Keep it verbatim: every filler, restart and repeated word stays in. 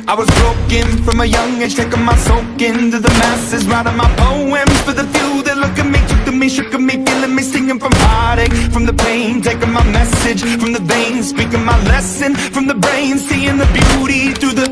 I was broken from a young age, taking my soak into the masses, writing my poems for the few that look at me, took to me, shook at me, feeling me, singing from heartache, from the pain, taking my message from the veins, speaking my lesson from the brain, seeing the beauty through the